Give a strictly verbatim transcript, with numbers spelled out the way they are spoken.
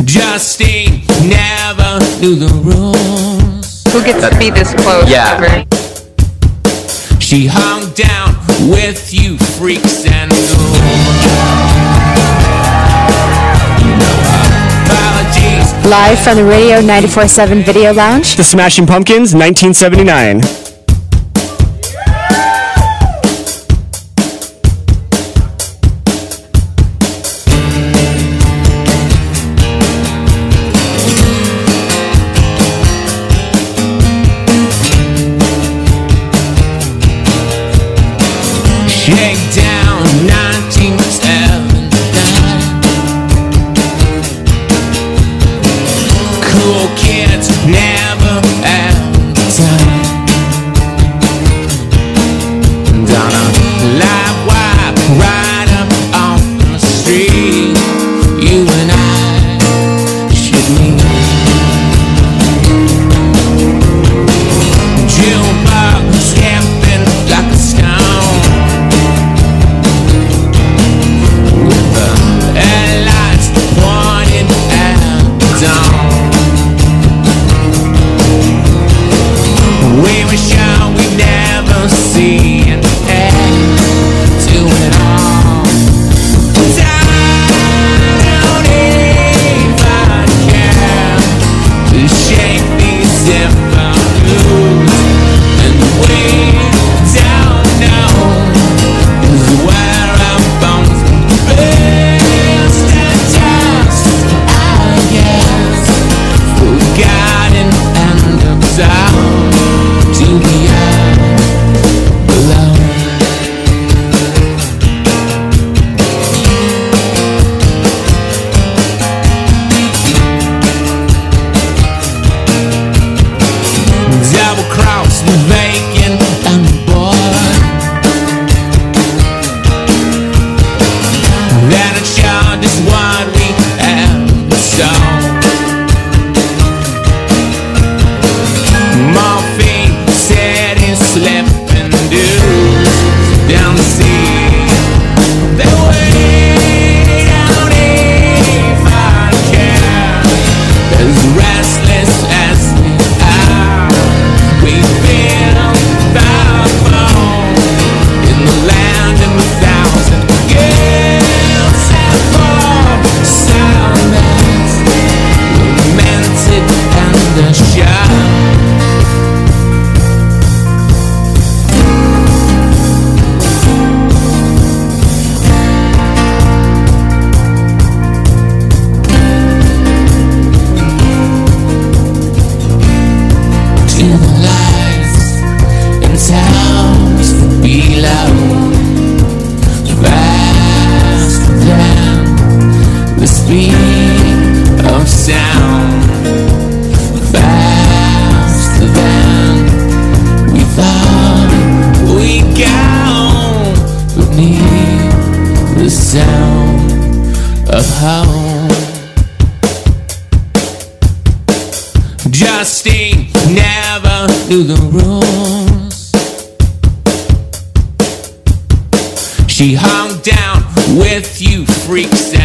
Justine never knew the rules. Who gets to be this close Yeah. ever? She hung down with you freaks and ghouls. Apologies. Live from the Radio ninety-four point seven Video Lounge. The Smashing Pumpkins, nineteen seventy-nine. Shake down nineteen seventy-nine. Cool kids never have time. Down a live wire right up on the street, you and I should meet. Jukebox skipping like a stone. Headlights pointing at dawn. We were sure we'd never see an end to it all. I don't even care to shake these simple rules, and we don't know is where our bones best and just, I guess, forgotten and exiled to the earth below. Double cross the vacant and bored. That it showed us what we have sown. Morphine said he's slipping dudes down the sea. They way down even care. As restless as we are, we feel the bone in the land of a thousand gifts and four silence, lamented and assured. To the lights and sounds below, faster than the speed of sound, faster than we thought we'd go beneath the sound of home. Justine never knew the rules. She hung down with you freaks